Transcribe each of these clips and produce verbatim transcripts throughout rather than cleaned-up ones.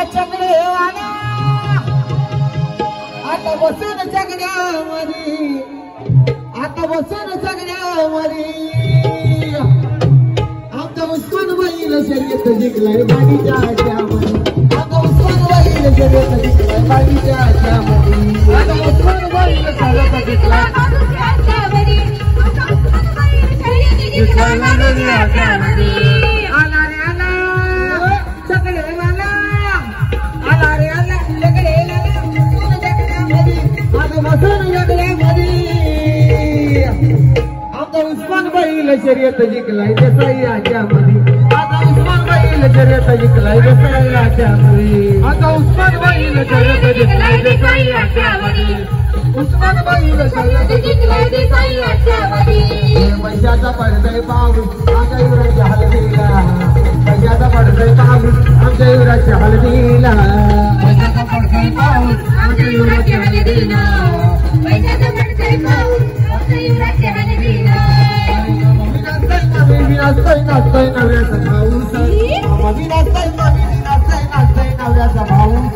चकडेवाला आता बसून चकड्यामध्ये आता बसून चकड्यामध्ये आमचा उस्मान बैल शर्यत जिंकलाय बागीच्या आट्यामध्ये आता उस्मान बैल शर्यत जिंकलाय बागीच्या आट्यामध्ये आता उस्मान बैल शर्यत जिंकलाय बागीच्या आट्यामध्ये आला रे आला चकडेवाला आला रे आला चकडेवाला बसून चकड्यामध्ये आता बसून चकड्यामध्ये आता उस्मान बैल शर्यत जिंकलाय देसाई आट्यामध्ये आता उस्मान बैल शर्यत जिंकलाय देसाई आट्यामध्ये आता उस्मान बैल शर्यत जिंकलाय देसाई आट्यामध्ये उस्मान बैल शर्यत जिंकलाय देसाई आट्यामध्ये पैशाचा पडतय पाऊस आमच्या युवराच्या हलदीला पैशाचा पडतय पाऊस आमच्या युवराच्या हलदीला पैशाचा पडतय पाऊस आमच्या युवराच्या हलदीला पैशाचा पडतय पाऊस आमच्या युवराच्या हलदीला नाचतय नाचतय नवऱ्याचा भाऊस आम्ही नाचतय नाचतय नाचतय नवऱ्याचा भाऊस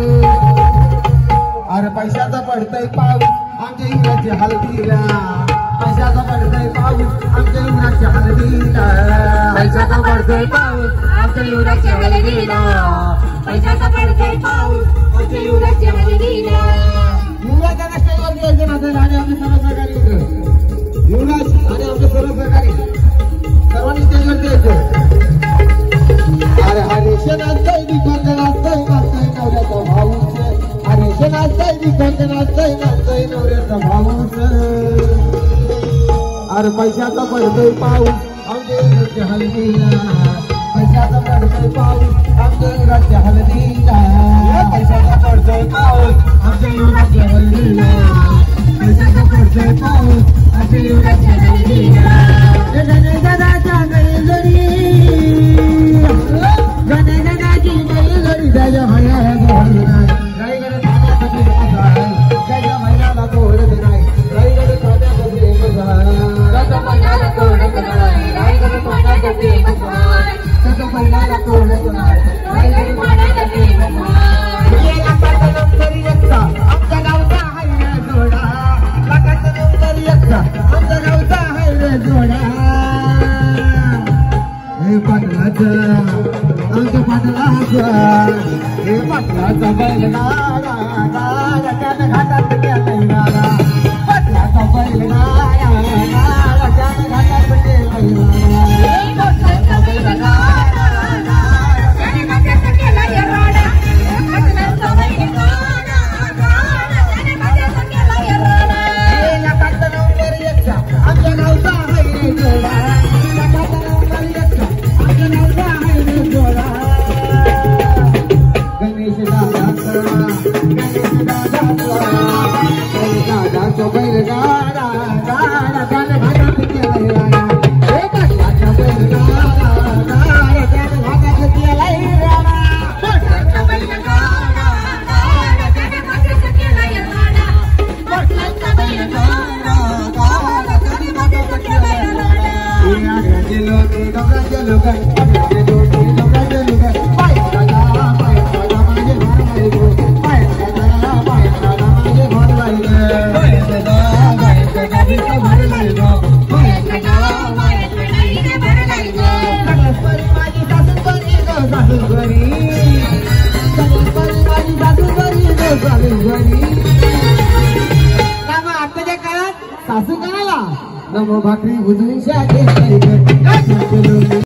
अरे पैशाचा पडतय पाऊस आमच्या युवराच्या हलदीला पैशाचा पडतय पाऊस आमच्या युवराच्या हलदीला पैशाचा पडतय पाऊस आमच्या युवराच्या हलदीला पैशाचा पडतय पाऊस आमच्या युवराच्या हलदीला युवराच्या कष्टावर द्यायचे माझं आणि आमचे सर्व सहकारी होते युवराज आणि आमचे सर्व सहकारी सर्वांनी त्याच्यावर द्यायचं अरे हरेश नाचतय दिखंड नाचतय नाचतय नवऱ्याचा भाऊस हरेश नाचतय दिखंड नाचतय नाचतय नवऱ्याचा भाऊस अरे पैशाचा पडतोय पाऊस आमच्या युवराच्या हलदीला पैशाचा पडतोय पाऊस आमच्या युवराच्या हलदीला पैशाचा पडतोय पाऊस आमच्या युवराच्या हलदीला पैशाचा पडतोय पाऊस आमच्या युवराच्या हलदीला गणेशदाच्या बैलजोडी गणेशदाची बैलजोडी त्याच्या भैयाला गोडत नाही रायगड खाण्यासाठी आहे त्याच्या भैयाला गोडत नाही रायगड खाण्यासाठी त्याच्या बैलाला तोडत नाही रायगड खाण्यासाठी त्याच्या बैलाला तोडत नाही रायगड खाण्यासाठी आमच्या गावचा हाय रे जोडा लाखाचा नंबर एकचा आमच्या गावचा हाय रे जोडा हे पाटलाचा आमच्या पाटलाचा हे पाटलाचा बैल नारा नारा त्याने घाटात गेलाय नारा पाटलाचा बैल नारा नारा त्याने घाटात गेलाय नारा पाटलाचा बैल नारा नारा त्याने घाटात गेलाय नारा पाटलाचा बैल नारा नारा त्याने घाटात गेलाय नारा हे लाखाचा नंबर एकचा आमच्या गावचा हाय रे जोडा लाखाचा नंबर एकचा आमच्या गावचा हाय रे जोडा गणेश दादाचा गणेश दादाचा बैल गाडा गाडा त्याने घाटात गेलाय राडा हे पाटलाचा बैल गाडा गाडा त्याने घाटात गेलाय राडा पाटलाचा बैल गाडा गाडा त्याने घाटात गेलाय राडा पाटलाचा बैल गाडा गाडा त्याने घाटात गेलाय राडा हे आग्राचे लोक डोंगराचे लोक आग्राचे लोक डोंगराचे लोक पाय दादा पाय दादा माझे घर बाईगो पाय दादा पाय दादा माझे घर बाईगो पाय दादा पाय दादा बिका घर बाईगो पाय दादा पाय दादा इथे घर बाईगो सगळ्यापरी माझी सासूबाई गो सासूबाई सगळ्यापरी माझी सासूबाई गो सासूबाई कामा आताच्या काळात सासू काळाला नमो भाकरी बुजून शाके